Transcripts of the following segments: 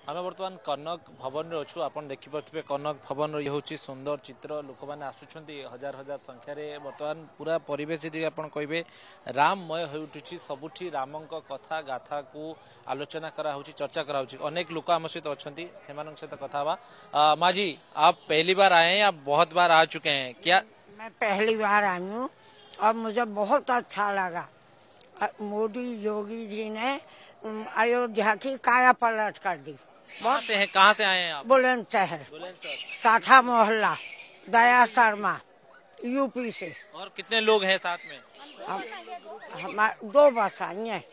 आम बर्तमान कनक भवन रे अच्छु आपन देखि परथिबे कनक भवन ये होची सुंदर चित्र लोक माने आसुछंती हजार हजार संख्या रे बर्तमान पूरा परिवेश जदि आपन कहबे राममय होई उठुची सबुठी रामंक कथा गाथा को आलोचना करा होची चर्चा करा होची अनेक लोक आम सहित अछंती थेमानक सहित कथा बा माँ जी आप पहली बार आए हैं या बहुत बार आ चुके हैं क्या? मैं पहली बार आई हूँ और मुझे बहुत अच्छा लगा। मोदी योगी जी ने अयोध्या की काया पलट कर दी। कहाँ से आए हैं आप? बुलंदशहर साठा मोहल्ला दया शर्मा यूपी से। और कितने लोग हैं साथ में? हमारे 2 बस आई हैं।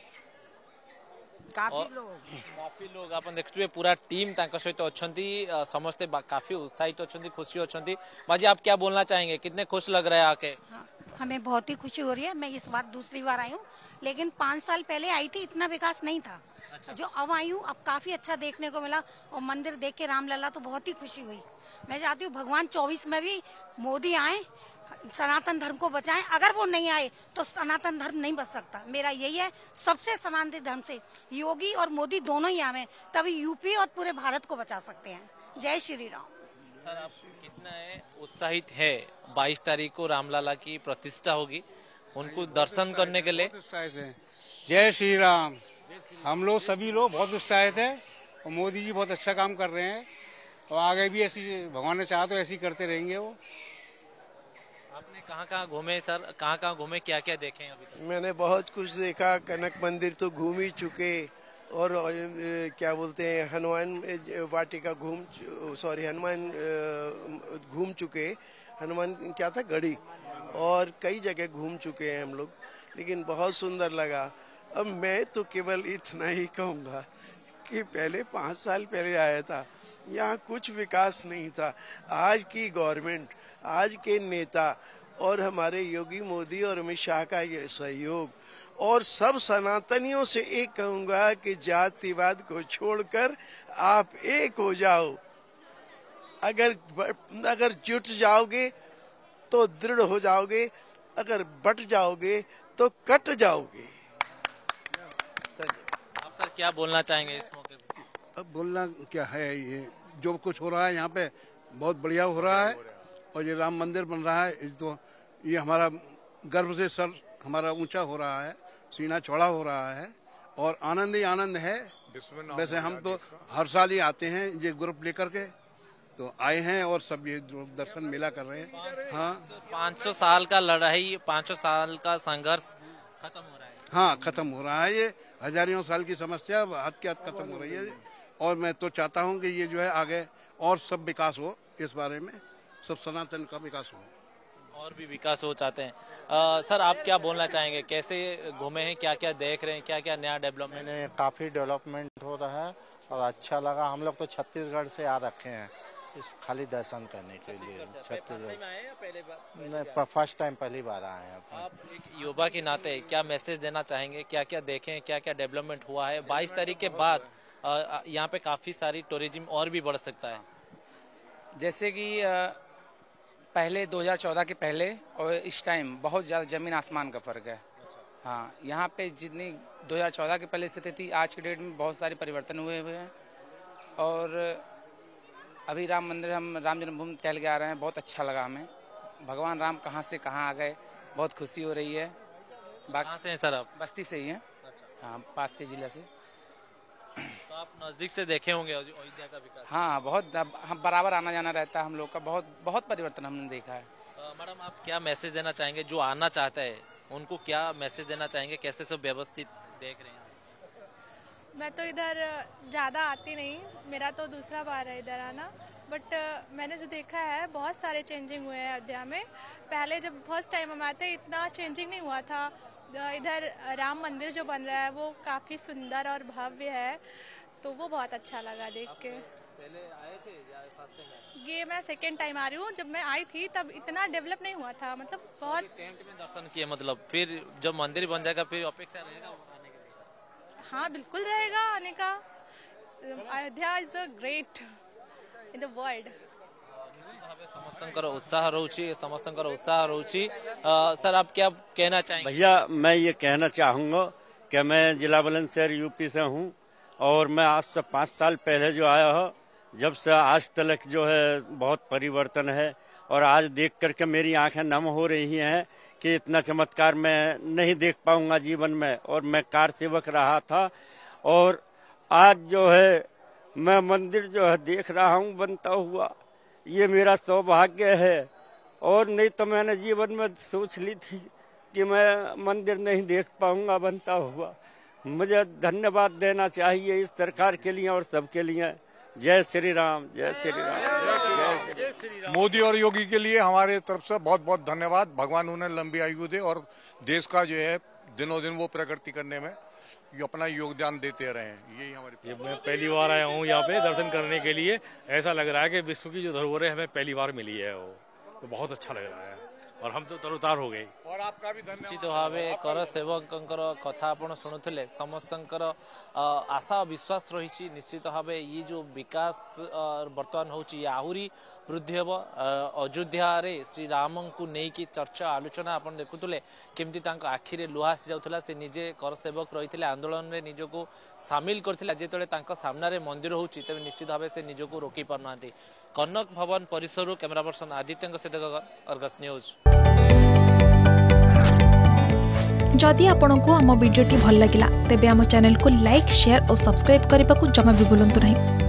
काफी लोग आप देखते पूरा टीम सहित अच्छी समस्ते काफी उत्साहित अच्छी खुशी अच्छी। माजी आप क्या बोलना चाहेंगे कितने खुश लग रहे हैं आके? हमें बहुत ही खुशी हो रही है। मैं इस बार दूसरी बार आई हूँ लेकिन 5 साल पहले आई थी इतना विकास नहीं था। अच्छा। जो अब आई हूँ अब काफी अच्छा देखने को मिला और मंदिर देख के रामलला तो बहुत ही खुशी हुई। मैं चाहती हूँ भगवान 24 में भी मोदी आए सनातन धर्म को बचाएं। अगर वो नहीं आए तो सनातन धर्म नहीं बच सकता। मेरा यही है सबसे सनातन धर्म से योगी और मोदी दोनों ही आवे तभी यूपी और पूरे भारत को बचा सकते हैं। जय श्री राम। सर आप कितना उत्साहित है? 22 तारीख को रामलला की प्रतिष्ठा होगी उनको दर्शन करने के लिए। जय श्री राम। हम लोग सभी लोग बहुत उत्साहित है और मोदी जी बहुत अच्छा काम कर रहे हैं और आगे भी ऐसी भगवान ने चाहा तो ऐसी करते रहेंगे वो। आपने कहाँ घूमे सर? कहाँ घूमे क्या क्या देखे अभी तक? मैंने बहुत कुछ देखा। कनक मंदिर तो घूम ही चुके और क्या बोलते हैं हनुमान वाटिका हनुमान घूम चुके। हनुमान क्या था गढ़ी और कई जगह घूम चुके हैं हम लोग लेकिन बहुत सुंदर लगा। अब मैं तो केवल इतना ही कहूँगा कि पहले 5 साल पहले आया था यहाँ कुछ विकास नहीं था। आज की गवर्नमेंट आज के नेता और हमारे योगी मोदी और अमित शाह का ये सहयोग और सब सनातनियों से एक कहूँगा कि जातिवाद को छोड़कर आप एक हो जाओ। अगर जुट जाओगे तो दृढ़ हो जाओगे, अगर बट जाओगे तो कट जाओगे। आप सर क्या बोलना चाहेंगे इस मौके पर? अब बोलना क्या है, ये जो कुछ हो रहा है यहाँ पे बहुत बढ़िया हो रहा है और ये राम मंदिर बन रहा है तो ये हमारा गर्व से सर हमारा ऊंचा हो रहा है, सीना चौड़ा हो रहा है और आनंद ही आनंद है। वैसे हम तो हर साल ही आते हैं ये ग्रुप लेकर के तो आए हैं और सब ये दर्शन मेला कर रहे हैं। हाँ 500 साल का लड़ाई 500 साल का संघर्ष खत्म हो रहा है। हाँ खत्म हो रहा है। ये हजारों साल की समस्या हद के हद खत्म हो रही है और मैं तो चाहता हूँ कि ये जो है आगे और सब विकास हो, इस बारे में सब सनातन का विकास हो और भी विकास हो चाहते हैं। सर आप क्या बोलना चाहेंगे, कैसे घूमे हैं, क्या क्या देख रहे हैं, क्या क्या नया डेवलपमेंट? काफी डेवलपमेंट हो रहा है और अच्छा लगा। हम लोग तो छत्तीसगढ़ से आ रखे हैं इस खाली दर्शन करने के लिए। छत्तीसगढ़ नहीं फर्स्ट टाइम पहली बार आए हैं। आप एक युवा के नाते क्या मैसेज देना चाहेंगे, क्या क्या देखें, क्या क्या डेवलपमेंट हुआ है? 22 तारीख के बाद यहाँ पे काफी सारी टूरिज्म और भी बढ़ सकता है। जैसे कि पहले 2014 के पहले और इस टाइम बहुत ज़्यादा ज़मीन आसमान का फ़र्क है। हाँ यहाँ पे जितनी 2014 के पहले स्थिति थी आज के डेट में बहुत सारे परिवर्तन हुए हैं और अभी राम मंदिर हम राम जन्मभूमि टहल के आ रहे हैं। बहुत अच्छा लगा हमें। भगवान राम कहाँ से कहाँ आ गए, बहुत खुशी हो रही है। कहाँ से हैं सर आप? बस्ती से ही हैं। अच्छा। हाँ पास के जिला से। तो आप नजदीक से देखे होंगे अयोध्या का विकास? हाँ बहुत हम बराबर आना जाना रहता है हम लोग का। बहुत परिवर्तन हमने देखा है। मैडम आप क्या मैसेज देना चाहेंगे जो आना चाहता है उनको, क्या मैसेज देना चाहेंगे, कैसे सब व्यवस्थित देख रहे हैं? मैं तो इधर ज़्यादा आती नहीं, मेरा तो दूसरा बार है इधर आना, बट मैंने जो देखा है बहुत सारे चेंजिंग हुए हैं अयोध्या में। पहले जब फर्स्ट टाइम हम आए थे इतना चेंजिंग नहीं हुआ था। इधर राम मंदिर जो बन रहा है वो काफ़ी सुंदर और भव्य है तो वो बहुत अच्छा लगा देख के। पहले आए थे या फर्स्ट टाइम? ये मैं सेकेंड टाइम आ रही हूँ। जब मैं आई थी तब इतना डेवलप नहीं हुआ था, मतलब बहुत टेंट में दर्शन किए। मतलब फिर जब मंदिर बन जाएगा फिर अपेक्षा रहेगा आने के लिए? हाँ बिल्कुल रहेगा आने का। Ayodhya is a great in the world. समस्तंकर उत्साह रोची सर आप क्या कहना चाहेंगे? भैया मैं ये कहना चाहूँगा कि मैं जिला बुलंदशहर यूपी से हूँ और मैं आज से 5 साल पहले जो आया हूँ, जब से आज तक जो है बहुत परिवर्तन है। और आज देख करके मेरी आंखें नम हो रही हैं कि इतना चमत्कार मैं नहीं देख पाऊंगा जीवन में। और मैं कार सेवक रहा था और आज जो है मैं मंदिर जो है देख रहा हूँ बनता हुआ। ये मेरा सौभाग्य है। और नहीं तो मैंने जीवन में सोच ली थी कि मैं मंदिर नहीं देख पाऊंगा बनता हुआ। मुझे धन्यवाद देना चाहिए इस सरकार के लिए और सबके लिए। जय श्री राम, जय श्री राम, जय श्री राम। मोदी और योगी के लिए हमारे तरफ से बहुत बहुत धन्यवाद। भगवान उन्हें लंबी आयु दे और देश का जो है दिनों दिन वो प्रगति करने में अपना योगदान देते रहे। यही हमारी। मैं पहली बार आया हूँ यहाँ पे दर्शन करने के लिए। ऐसा लग रहा है कि विश्व की जो धरोहर है हमें पहली बार मिली है, वो तो बहुत अच्छा लग रहा है और हम तो तरोतार हो गए। और आपका भी धन्यवाद। निश्चित भाव कर सेवकंकर कथा आपण शुणुले समस्तंकर आशा और विश्वास रही। निश्चित भाव ये जो विकास बर्तमान होची आहुरी वृद्धि हम। अयोध्या रे श्री राम को लेकिन चर्चा आलोचना आप देखुले केमती आखिरे लुहा आसी जाउथला। से निजे कर सेवक रही आंदोलन में निजको सामिल करथिला। जेतले सामने मंदिर होची तबे निश्चित भाव से निजको रोकी पारना। कनक भवन परिसर कैमरा पर्सन आदित्य सहित अर्गस न्यूज। जदि आपंक आम भिडी भल लगा तेब आम चैनल को लाइक, शेयर और सब्सक्राइब करने को जमा भी भूलु नहीं।